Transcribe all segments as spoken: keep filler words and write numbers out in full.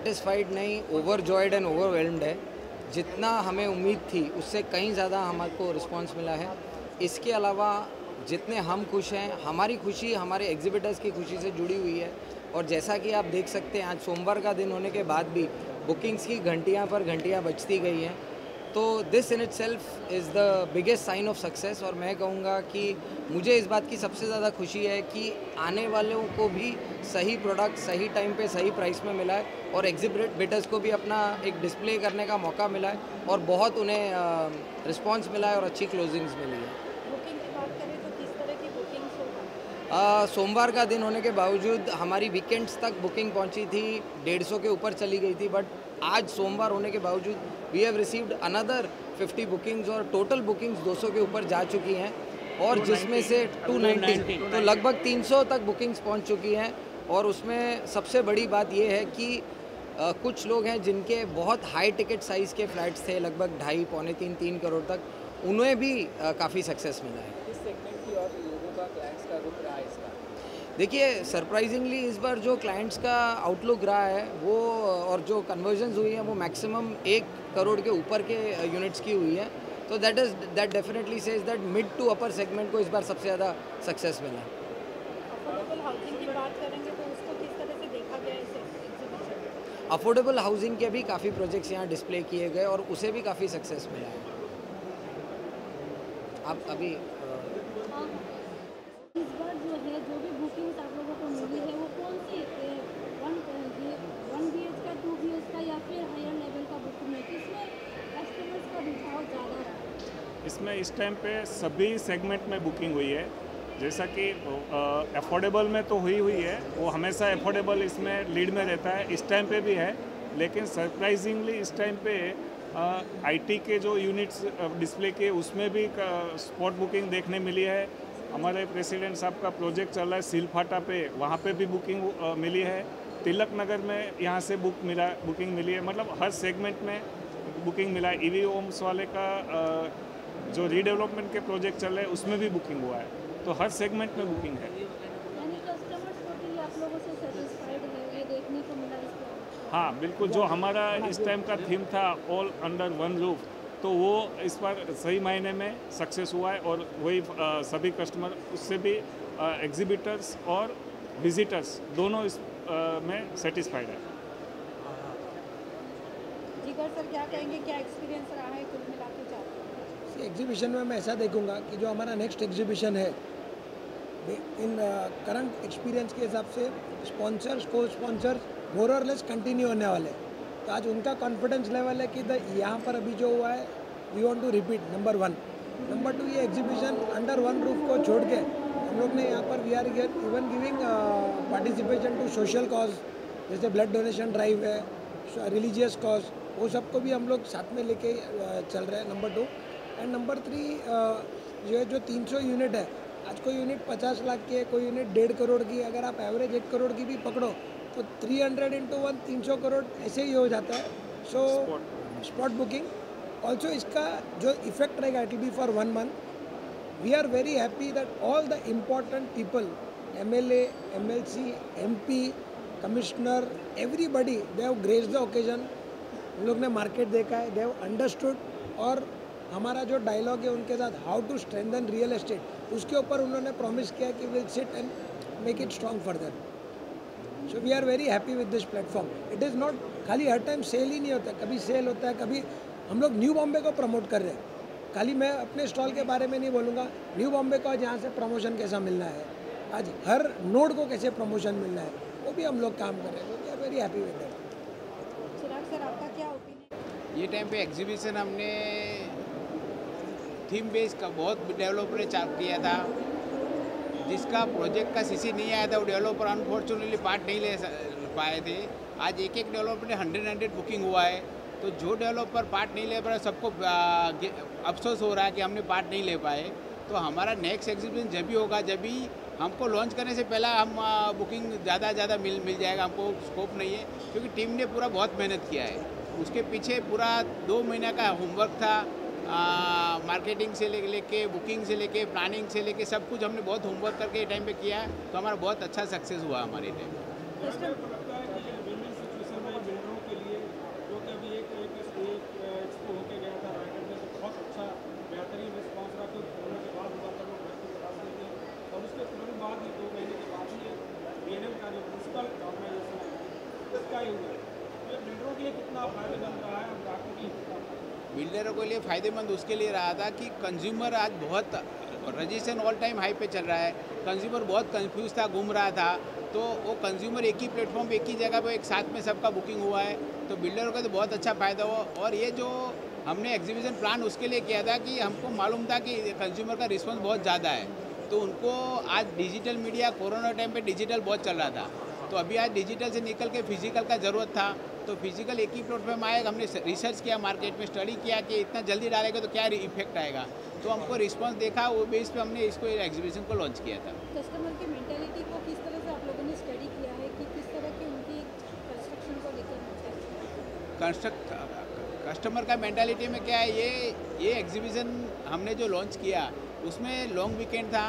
Satisfied नहीं, overjoyed and overwhelmed है। जितना हमें उम्मीद थी उससे कहीं ज़्यादा हमको रिस्पांस मिला है। इसके अलावा जितने हम खुश हैं, हमारी खुशी हमारे एग्जिबिटर्स की खुशी से जुड़ी हुई है। और जैसा कि आप देख सकते हैं, आज सोमवार का दिन होने के बाद भी बुकिंग्स की घंटियां पर घंटियां बजती गई हैं। तो this in itself is the biggest sign of success. और मैं कहूँगा कि मुझे इस बात की सबसे ज़्यादा खुशी है कि आने वालों को भी सही प्रोडक्ट सही टाइम पे सही प्राइस में मिला है और एग्जिबिटर्स को भी अपना एक डिस्प्ले करने का मौका मिला है और बहुत उन्हें रिस्पांस मिला है और अच्छी क्लोजिंग्स मिली है। बुकिंग की बात करें तो किस तरह की बुकिंग्स होगा? आ, सोमवार का दिन होने के बावजूद हमारी वीकेंड्स तक बुकिंग पहुंची थी, डेढ़ सौ के ऊपर चली गई थी। बट आज सोमवार होने के बावजूद we have received another fifty bookings और टोटल बुकिंग्स दो सौ के ऊपर जा चुकी हैं और जिसमें से टू नाइन्टी तो लगभग तीन सौ तक बुकिंग्स पहुंच चुकी हैं। और उसमें सबसे बड़ी बात यह है कि आ, कुछ लोग हैं जिनके बहुत हाई टिकट साइज़ के फ्लैट्स थे, लगभग ढाई पौने तीन तीन करोड़ तक, उन्हें भी काफ़ी सक्सेस मिला है। इस सेगमेंट की और लोगों का क्लाइंट्स का रुख रहा है इसका? देखिए, सरप्राइजिंगली इस बार जो क्लाइंट्स का आउटलुक रहा है वो और जो कन्वर्जन्स हुई हैं वो मैक्सिमम एक करोड़ के ऊपर के यूनिट्स की हुई है। तो that is that definitely says that mid to upper segment को इस बार सबसे ज़्यादा सक्सेस मिला है। अफोर्डेबल हाउसिंग की बात करेंगे तो उसको किस तरह से देखा गया इस एग्जीबिशन में? अफोर्डेबल हाउसिंग के भी काफ़ी प्रोजेक्ट्स यहाँ डिस्प्ले किए गए और उसे भी काफ़ी सक्सेस मिला है। अब अभी हाँ, इस बार जो है जो भी बुकिंग्स आप लोगों को मिली है वो कौन सी A, one one B H का, टू बी एच का या फिर हायर लेवल का बुकिंग है? किसमें कस्टमर्स का रुझाव ज़्यादा रहा है? इसमें इस टाइम पे सभी सेगमेंट में बुकिंग हुई है। जैसा कि अफोर्डेबल में तो हुई हुई है, वो हमेशा अफोर्डेबल इसमें लीड में रहता है, इस टाइम पे भी है। लेकिन सरप्राइजिंगली इस टाइम पे आईटी के जो यूनिट्स डिस्प्ले के उसमें भी स्पॉट बुकिंग देखने मिली है। हमारे प्रेसिडेंट साहब का प्रोजेक्ट चल रहा है सीलफाटा पे, वहाँ पे भी बुकिंग आ, मिली है। तिलक नगर में यहाँ से बुक मिला बुकिंग मिली है। मतलब हर सेगमेंट में बुकिंग मिला है। ईवी ओम्स वाले का आ, जो रीडेवलपमेंट के प्रोजेक्ट चल रहे हैं उसमें भी बुकिंग हुआ है। तो हर सेगमेंट में बुकिंग है। यानी कस्टमर्स को भी आप लोगों से सेटिस्फाइड है, ये देखने को मिला इस पर? हाँ बिल्कुल, जो हमारा इस टाइम का थीम था ऑल अंडर वन रूफ, तो वो इस बार सही मायने में सक्सेस हुआ है। और वही आ, सभी कस्टमर उससे भी एग्जिबिटर्स और विजिटर्स दोनों इस आ, में सेटिस्फाइड है। जिगर सर क्या कहेंगे, क्या एक्सपीरियंस रहा है कुल मिला के चाहते हैं? एग्जीबिशन में मैं ऐसा देखूंगा कि जो हमारा नेक्स्ट एग्जीबिशन है, इन करंट एक्सपीरियंस के हिसाब से स्पॉन्सर्स को स्पॉन्सर्स मोर और लेस कंटिन्यू होने वाले। तो आज उनका कॉन्फिडेंस लेवल है कि द यहाँ पर अभी जो हुआ है we want to repeat, number one. Number two, ये एग्जीबिशन अंडर वन रूफ को छोड़ के हम लोग ने यहाँ पर we are even giving participation to social cause, जैसे ब्लड डोनेशन ड्राइव है, रिलीजियस कॉज, वो सबको भी हम लोग साथ में लेके चल रहे हैं, number two. And number three, जो है जो तीन सौ यूनिट है, आज कोई यूनिट पचास लाख की है, कोई यूनिट डेढ़ करोड़ की, अगर आप एवरेज एक करोड़ की भी पकड़ो तो थ्री हंड्रेड इंटू वन तीन सौ करोड़ ऐसे ही हो जाता है। सो स्पॉट बुकिंग ऑल्सो इसका जो इफेक्ट रहेगा it will be for one month. We are very happy that all the important people, M L A, M L C, M P, commissioner, everybody, they have graced the occasion. उन लोग ने market देखा है, they have understood. और हमारा जो dialogue है उनके साथ, how to strengthen real estate, उसके ऊपर उन्होंने प्रॉमिस किया कि will sit and make it strong further. So we are very happy with this platform. It is not खाली हर टाइम सेल ही नहीं होता, कभी सेल होता है, कभी हम लोग न्यू बॉम्बे को प्रमोट कर रहे हैं। खाली मैं अपने स्टॉल के बारे में नहीं बोलूँगा, न्यू बॉम्बे को आज यहाँ से प्रमोशन कैसा मिलना है, आज हर नोड को कैसे प्रमोशन मिलना है, वो भी हम लोग काम कर रहे हैं। So we are very happy with that. Chirag sir, आपका क्या ओपिनियन? ये टाइम पे एग्जीबिशन हमने थीम बेस का बहुत डेवलपर ने चालू किया था। जिसका प्रोजेक्ट का सीसी नहीं आया था वो डेवलपर अनफॉर्चुनेटली पार्ट नहीं ले पाए थे। आज एक एक डेवलपर ने हंड्रेड हंड्रेड बुकिंग हुआ है। तो जो डेवलपर पार्ट नहीं ले पाए सबको अफसोस हो रहा है कि हमने पार्ट नहीं ले पाए। तो हमारा नेक्स्ट एग्जीबिशन जब भी होगा, जब भी हमको लॉन्च करने से पहला हम बुकिंग ज़्यादा ज़्यादा मिल मिल जाएगा। हमको स्कोप नहीं है क्योंकि टीम ने पूरा बहुत मेहनत किया है। उसके पीछे पूरा दो महीने का होमवर्क था। मार्केटिंग से लेके लेके बुकिंग से लेके प्लानिंग से लेके सब कुछ हमने बहुत होमवर्क करके टाइम पे किया है। तो हमारा बहुत अच्छा सक्सेस हुआ हमारे टाइम। बिल्डर के लिए फ़ायदेमंद उसके लिए रहा था कि कंज्यूमर आज बहुत रजिस्ट्रेशन ऑल टाइम हाई पे चल रहा है। कंज्यूमर बहुत कंफ्यूज था, घूम रहा था, तो वो कंज्यूमर एक ही प्लेटफॉर्म पे एक ही जगह पे एक साथ में सबका बुकिंग हुआ है, तो बिल्डरों का तो बहुत अच्छा फ़ायदा हुआ। और ये जो हमने एग्जीबिशन प्लान उसके लिए किया था कि हमको मालूम था कि कंज्यूमर का रिस्पॉन्स बहुत ज़्यादा है, तो उनको आज डिजिटल मीडिया कोरोना टाइम पे डिजिटल बहुत चल रहा था, तो अभी आज डिजिटल से निकल के फिजिकल का ज़रूरत था, तो फिजिकल एक ही प्लेटफॉर्म आएगा। हमने रिसर्च किया, मार्केट में स्टडी किया कि इतना जल्दी डालेगा तो क्या इफेक्ट आएगा, तो हमको रिस्पांस देखा, वो बेस पे हमने इसको एग्जीबिशन को लॉन्च किया था। कस्टमर की मेंटालिटी को किस तरह से आप लोगों ने स्टडी किया है कि किस तरह की उनकी कंस्ट्रक्शन को लेकर कंस्ट्रक्ट कस्टमर का मेंटालिटी में क्या है, ये ये एग्जीबिशन हमने जो लॉन्च किया उसमें लॉन्ग वीकेंड था,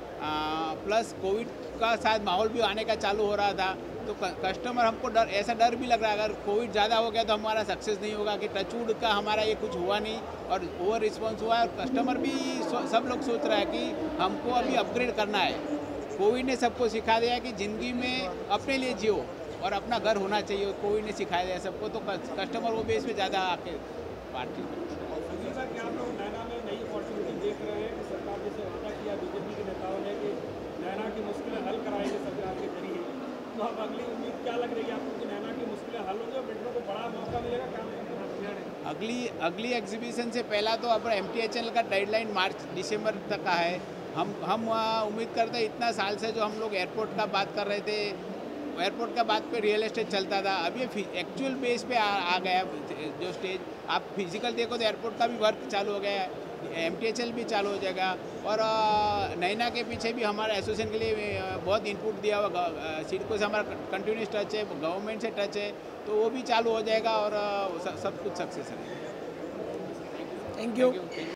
आ, प्लस कोविड का शायद माहौल भी आने का चालू हो रहा था, तो कस्टमर हमको डर ऐसा डर भी लग रहा है अगर कोविड ज़्यादा हो गया तो हमारा सक्सेस नहीं होगा, कि टचवुड का हमारा ये कुछ हुआ नहीं और ओवर रिस्पॉन्स हुआ है। और कस्टमर भी सब लोग सोच रहा है कि हमको अभी अपग्रेड करना है। कोविड ने सबको सिखा दिया कि ज़िंदगी में अपने लिए जियो और अपना घर होना चाहिए, कोविड ने सिखाया दिया सबको, तो कस्टमर वो बेस पे ज़्यादा आके पार्टी क्या आप लोग नैना में नई अपॉर्चुनिटी देख रहे हैं कि सरकार जैसे वादा किया बीजेपी के नेताओं ने कि नैना की मुश्किलें हल कराएंगे सरकार के जरिए, तो अब अगली उम्मीद क्या लग रही है आपको कि नैना की मुश्किलें हल होंगी और बिल्डरों को बड़ा मौका मिलेगा काम करने? अगली अगली एग्जीबिशन से पहला तो अब एम टी एच एल का डेडलाइन मार्च दिसंबर तक का है। हम हम उम्मीद करते हैं, इतना साल से जो हम लोग एयरपोर्ट का बात कर रहे थे, एयरपोर्ट का बात पे रियल एस्टेट चलता था, अब ये एक्चुअल बेस पे आ, आ गया जो स्टेज। आप फिजिकल देखो तो एयरपोर्ट का भी वर्क चालू हो गया है, एम टी एच एल भी चालू हो जाएगा, और नैना के पीछे भी हमारा एसोसिएशन के लिए बहुत इनपुट दिया हुआ, सिडको से हमारा कंटिन्यूस टच है, गवर्नमेंट से टच है, तो वो भी चालू हो जाएगा और सब कुछ सक्सेस है। Thank you.